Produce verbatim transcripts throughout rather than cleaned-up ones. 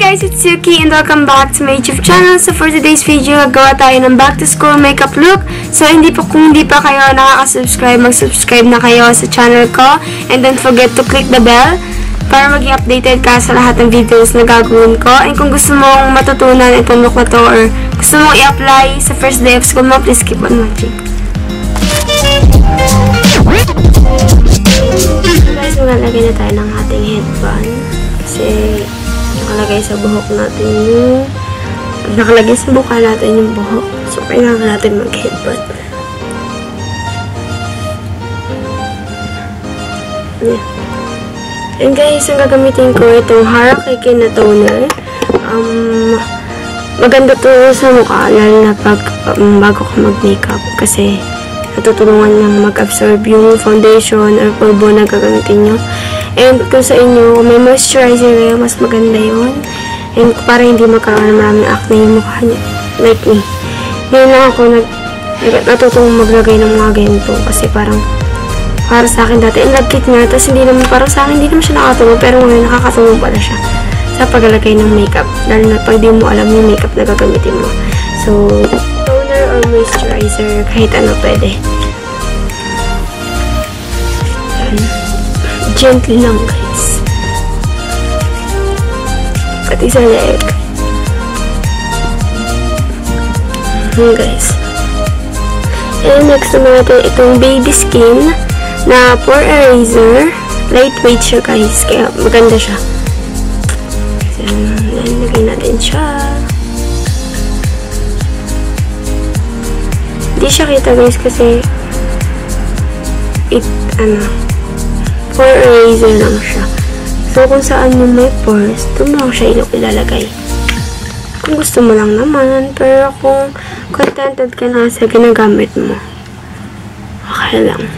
guys, it's Yuki and welcome back to my YouTube channel. So for today's video, gawa tayo ng back to school makeup look. So hindi po, kung hindi pa kayo nakaka-subscribe, mag-subscribe na kayo sa channel ko. And don't forget to click the bell para maging updated ka sa lahat ng videos na gagawin ko. And kung gusto mong matutunan itong look na to or gusto mong i-apply sa first day of school mo, please keep on watching. So guys, maglalagay na tayo ng ating headband. Kasi nakalagay sa buhok natin yung nakalagay sa buka natin yung buhok. So, kailangan natin mag-headband. Yeah. And guys, ang gagamitin ko itong Harakiri na toner. Um, maganda to sa mukha, lalo na pag um, bago ka mag-makeup. Kasi natutulungan niyang mag-absorb yung foundation or pulbo na gagamitin nyo. And kung sa inyo, kung may moisturizer kayo, mas maganda yun. And para hindi magkaroon ng maraming acne yung mukha niya. Like me. Ngayon lang ako nag, natutong maglagay ng mga ganito. Kasi parang, para sa akin dati, ang lagkit nga. Tapos hindi naman, parang sa akin, hindi naman siya nakatulong. Pero ngayon, nakakatulong pala siya sa paglalagay ng makeup. Lalo na pag di mo alam yung makeup na gagamitin mo. So, toner or moisturizer, kahit ano pwede. Gently lang, guys. Pati sa leg. Hmm, guys. And next naman natin itong Baby Skin na pore eraser. Lightweight siya, guys. Kaya maganda siya. So, nalagay natin siya. Hindi siya kita, guys, kasi it, ano, pore eraser lang siya. So, kung saan mo may pores, doon lang siya ilalagay. Kung gusto mo lang naman, pero kung contented ka na sa ginagamit mo, okay lang.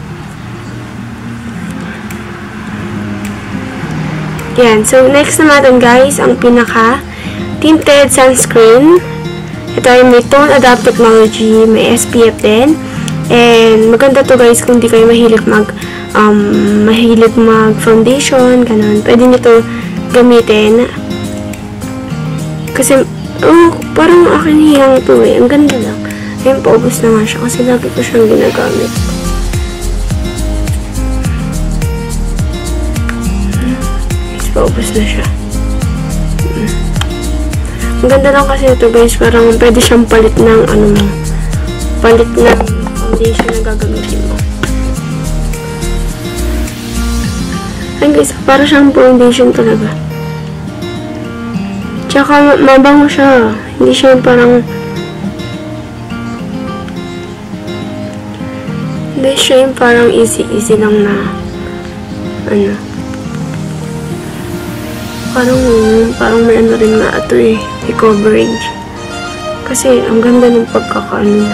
Yan. So, next naman guys, ang pinaka tinted sunscreen. Ito ay may tone adapt technology, may S P F din. And maganda to, guys, kung di kayo mahilig mag um, mahilig mag foundation, ganun. Pwede nyo to gamitin. Kasi, oh, parang akin hiyang to eh. Ang ganda lang. Ayun, paubos na nga siya kasi lagi ko siyang ginagamit. Paubos na siya. Ang ganda lang kasi ito, guys. Parang pwede siyang palit ng ano mo. Palit ng foundation na gagamitin mo. Ayun, guys, para siyang foundation talaga. Tsaka mabango siya. Hindi siya parang hindi siya yung parang easy easy lang na ano. Parang parang may ano rin na ito eh. May coverage. Kasi ang ganda ng pagkakaano niya.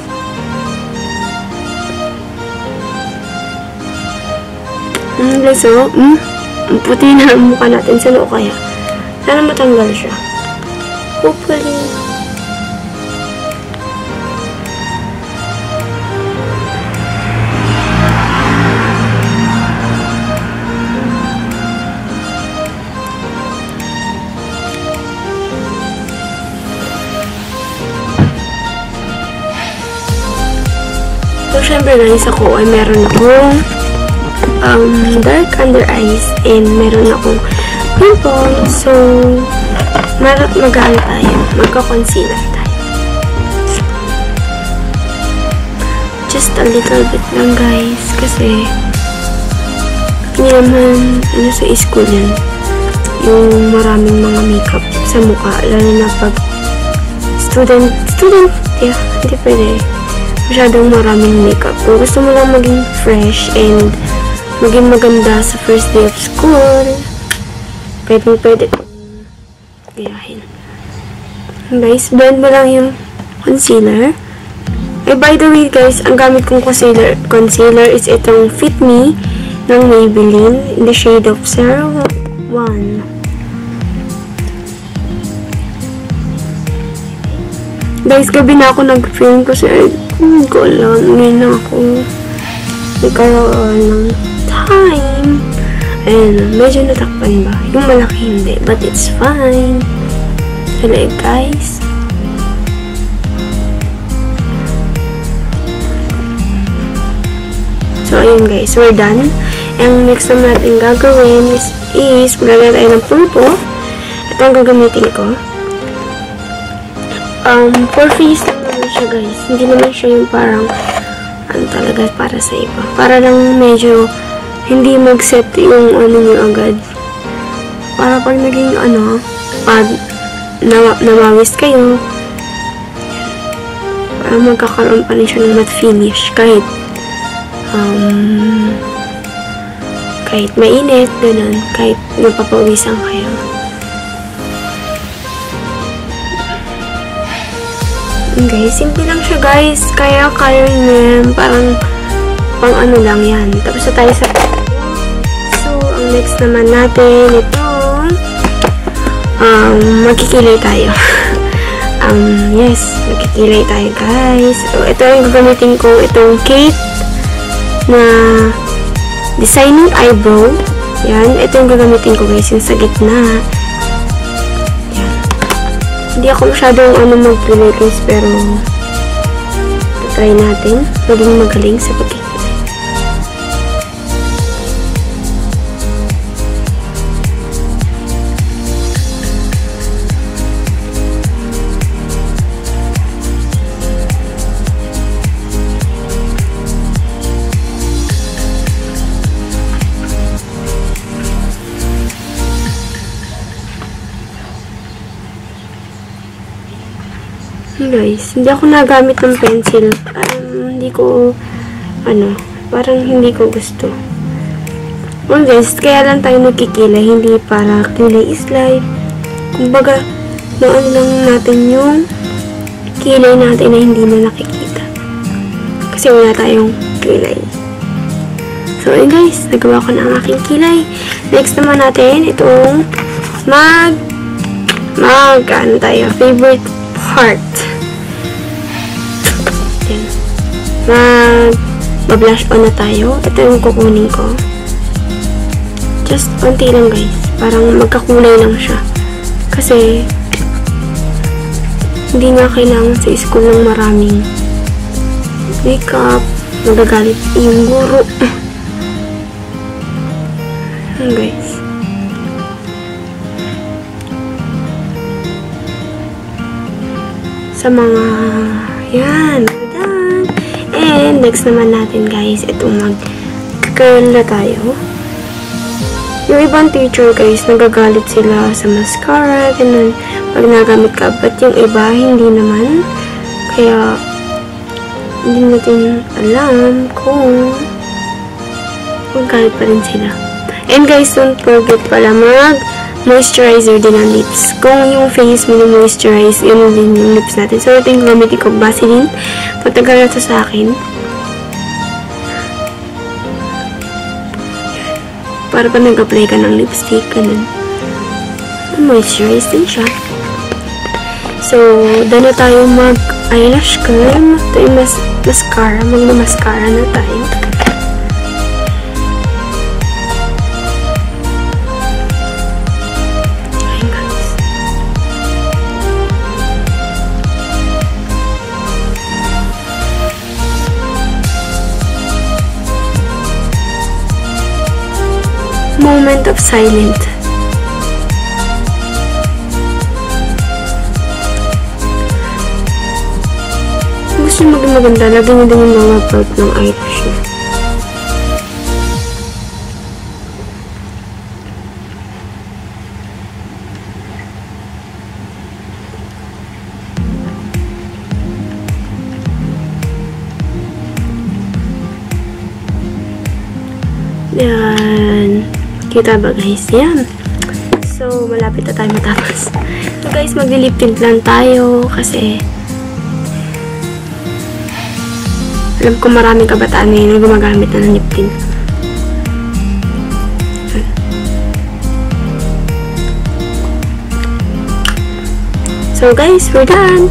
Hmm, guys, so, hmm, ang puti na ang mukha natin. Saan o kaya? Sana matanggal siya. Hopefully. So, syempre guys, ako ay meron akong Um, dark under eyes and meron akong pimple. So, mag-ano tayo? Magka-concealer tayo. Just a little bit lang, guys. Kasi, hindi naman, ano sa school yan, yung maraming mga makeup sa mukha. Lalo na pag student, student, yeah, hindi pwede. Masyadong maraming makeup. Kung gusto mo lang maging fresh and maging maganda sa first day of school, pwede pwede itong gayahin. Guys, blend mo lang yung concealer. Eh, by the way, guys, ang gamit kong concealer, concealer is itong Fit Me ng Maybelline in the shade of zero one. Guys, gabi na ako nag-film kasi hindi ko alam. Ngayon na ako nagkaroon ng time. Ayan, medyo natakpan ba? Yung malaki hindi, but it's fine. Sa leeg, guys. So, ayun guys, we're done. Ang next naman natin gagawin is, is maglalagay tayo ng pulpo. Ito ang gagamitin ko. Um, for face lang naman siya guys. Hindi naman siya yung parang, ano talaga, para sa iba. Para lang medyo, hindi mag-set yung ano nyo agad. Para pag naging ano, pag nawa, nawawis kayo, para magkakaroon pa rin siya ng matte finish. Kahit, um, kahit mainit, ganun. Kahit napapawisan kayo. Okay, simple lang siya guys. Kaya kaya nyo parang pang ano lang yan. Tapos na tayo sa so, ang next naman natin ito um, magkikilay tayo. um, yes, magkikilay tayo guys. So, ito yung gagamitin ko. Itong Kate na designing eyebrow. Yan, ito yung gagamitin ko guys. Yung sa gitna. Hindi ako masyadong ano mag-pilay guys, pero try natin. Maging magaling sa pagkikilay. Guys, hindi ako nagamit ng pencil. Um, hindi ko, ano, parang hindi ko gusto. Well guys, kaya lang tayo nagkikilay, hindi para kilay is life. Kumbaga, noon lang natin yung kilay natin na hindi na nakikita. Kasi wala tayong kilay. So, ayun guys, nagawa ko na ang aking kilay. Next naman natin, itong mag, mag, ano tayo, favorite part. Mag, mag-blush on na tayo. Ito yung kukunin ko. Just konti lang guys. Parang magkakulay lang siya. Kasi, hindi nga kailangan sa school ng maraming makeup. Magagalit yung guro. Ayan guys. Sa mga, yan. And next naman natin guys, ito mag-curl na tayo. Yung ibang teacher guys, nagagalit sila sa mascara, ganun, pag nagamit ka. But yung iba, hindi naman. Kaya, hindi natin alam kung magagalit pa rin sila. And guys, don't forget pala mag-moisturizer din ang lips. Kung yung face mo moisturize, yun din yung lips natin. So, ito yung gamitin ko, Vaseline. Matagal na ito sa akin. Para pa nag-apply ka ng lipstick, ganun. Moisturize din siya. So, dano tayo mag-eyelash curl. Ito yung mas mascara. Mag-mascara na tayo. Moment of silence. Gusto nyo maging maganda, lagyan nyo din yung mga part ng eyelash nyo. Yan. Kita ba guys? Yan. So, malapit na tayo matapos. So guys, mag-lip tint lang tayo kasi alam ko maraming kabataan ngayon na gumagamit na ng lip tint. So guys, we're done!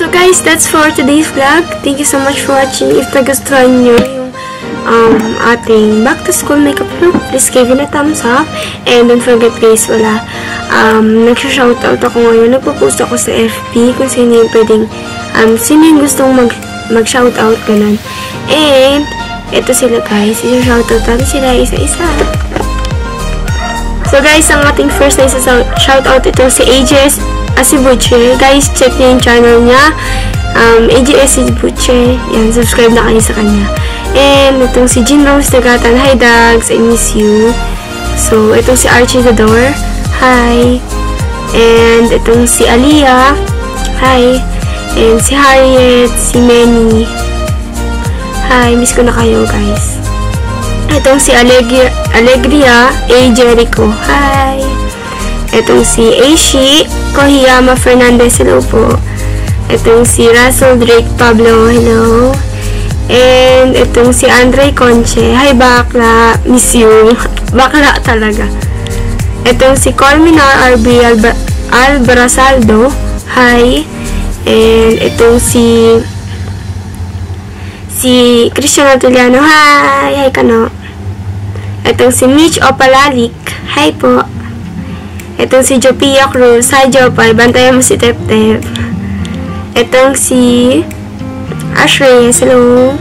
guys, that's for today's vlog. Thank you so much for watching. If nagustuhan nyo yung um, ating back to school makeup look, please give it a thumbs up. And don't forget guys, wala. Um, nagsha-shoutout ako ngayon. Nagpo-post ako sa F B kung sino yung pwedeng, um, sino yung gustong mag, mag-shoutout, ganun. And, eto sila guys. Isa-shoutout natin sila isa-isa. So guys, ang ating first na isa-shoutout ito si A J S Asibuche. Guys, check niyo yung channel niya. Um, A J S Asibuche. Yan, subscribe na kayo sa kanya. And, itong si Jean Rose Dagatan. Hi, Dags. I miss you. So, itong si Archie Zador. Hi. And, itong si Aliyah. Hi. And, si Harriet. Si Manny. Hi. Miss ko na kayo, guys. Itong si Alegria, Alegria A. Jericho. Hi. Itong si Aishi Kohiyama Fernandez. Hello po. Itong si Russell Drake Pablo. Hello. And itong si Andre Conche. Hi, bakla. Miss you. Bakla talaga. Itong si Colminar R B Alba Albarasaldo. Hi. And itong si si Christian Atiliano. Hi. Hi, Kano. Itong si Mitch Opalalik. Hi po. Itong si Jopia Cruz. Hi, Jopay. Bantayan mo si Tep Tep. Itong si Ash Reyes. Hello.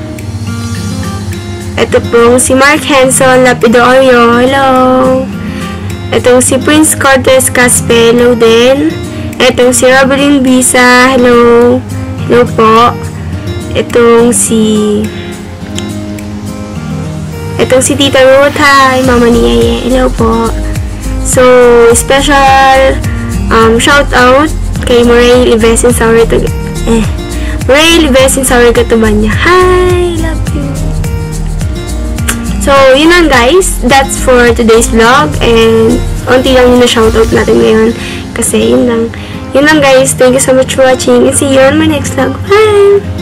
Ito pong si Mark Henson Lapidorio. Hello. Itong si Prince Cortez Caspe. Hello din. Itong si Robin Bisa. Hello. Hello po. Itong si Itong si Tita Ruth. Hi, Mama ni Yeye. Hello po. So, special um, shout out kay Moray Livesin Sauri to eh, Moray Livesin Sauri Katuban niya. Hi, love you. So, yun lang guys. That's for today's vlog. And, onti lang yung na-shoutout natin ngayon. Kasi, yun lang. Yun lang guys. Thank you so much for watching. And see you on my next vlog. Bye!